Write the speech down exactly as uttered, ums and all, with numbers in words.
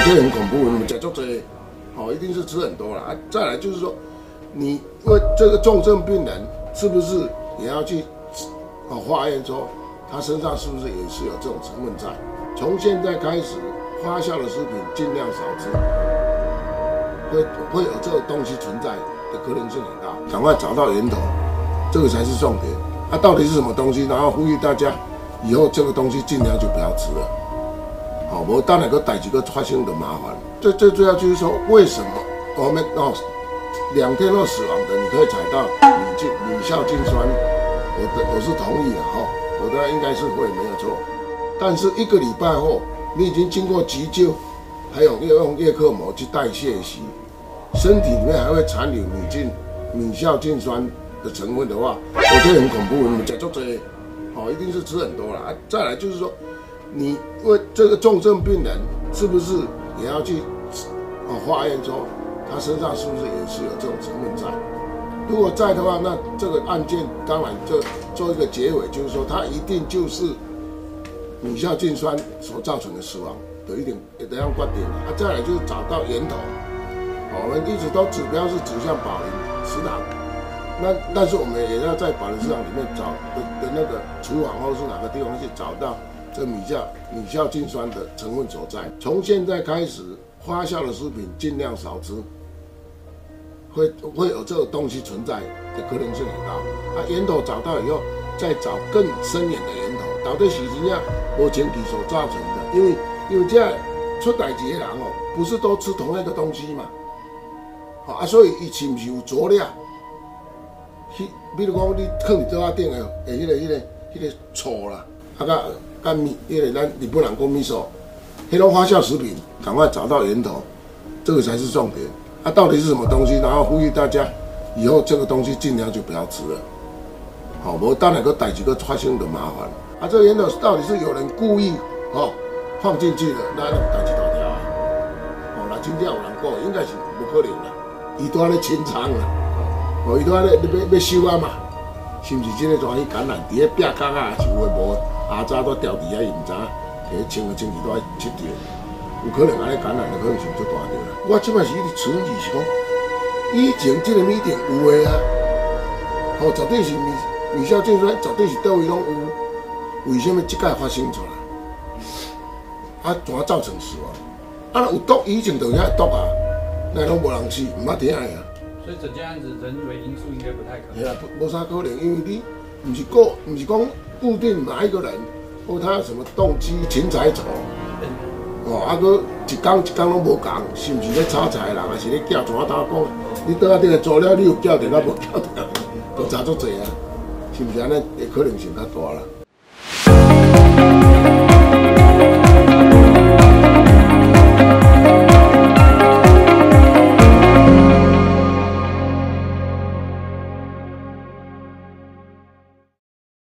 这很恐怖，你们讲做这，哦，一定是吃很多了啊。再来就是说，你因为这个重症病人是不是也要去哦化验说他身上是不是也是有这种成分在？从现在开始，发酵的食品尽量少吃，会会有这个东西存在的可能性很大，赶快找到源头，这个才是重点。它、啊、到底是什么东西？然后呼吁大家以后这个东西尽量就不要吃了。好，我当然个代志个发生的麻烦。最最主要就是说，为什么我们哦两天后死亡的，你可以采到米进米酵净酸，我的我是同意的哈、哦，我的应该是会没有错。但是一个礼拜后，你已经经过急救，还有要用叶克膜去代谢息，身体里面还会残留米进米酵净酸的成分的话，我觉得很恐怖。你们讲做这些，哦，一定是吃很多了啊。再来就是说，你因为这个重症病人是不是也要去哦化验说他身上是不是也是有这种成分在？如果在的话，那这个案件当然就做一个结尾，就是说他一定就是米酵净酸所造成的死亡的一点这样观点啊。再来就是找到源头，哦，我们一直都指标是指向宝林食堂。那但是我们也要在宝林市场里面找的的那个厨房或是哪个地方去找到这米酵米酵净酸的成分所在。从现在开始，发酵的食品尽量少吃，会会有这个东西存在的可能性很大。啊，源头找到以后，再找更深远的源头，到底是怎样无前期所造成的？因为因为这出代志的人哦，不是都吃同样的东西嘛，好啊，所以伊是不是有佐料？比如讲，你放伫桌仔顶的，诶，迄个、迄个、迄个醋啦，啊，甲甲米，迄个咱日本人讲米索，迄种发酵食品，赶快找到源头，这个才是重点。啊，到底是什么东西？然后呼吁大家，以后这个东西尽量就不要吃了。好，无当然个代志个发生的麻烦。啊，这个源头到底是有人故意哦放进去的，那代志大条啊。哦，那真正有人讲，应该是不可能啦，伊都安尼清仓啦。哦，伊都安尼要要收啊嘛，是毋是真个专去感染？伫咧壁角啊，是有诶无？阿早都掉伫遐，伊毋知影，摕清个清气都爱切掉，有可能安尼感染的可能性就大着啦。我即摆是一直存疑是讲，以前即个米店有诶啊，吼、哦，绝对是米米酵净酸，绝对是倒位拢有，为什么即摆发生出来？啊，怎造成死亡？啊，有毒以前就遐毒啊，那拢无人死，毋捌听呀。 所以整件案子人为因素应该不太可能。 对啊，无啥可能，因为你不是固，不是讲固定哪一个人，或他有什么动机、钱财仇，哦，啊，搁一工一工拢无共，是毋是咧炒菜的人，还是咧叫怎啊打讲？你倒啊，这个做了，你有叫着，咱无叫着，都差足济啊，是毋是安尼？可能性较大啦。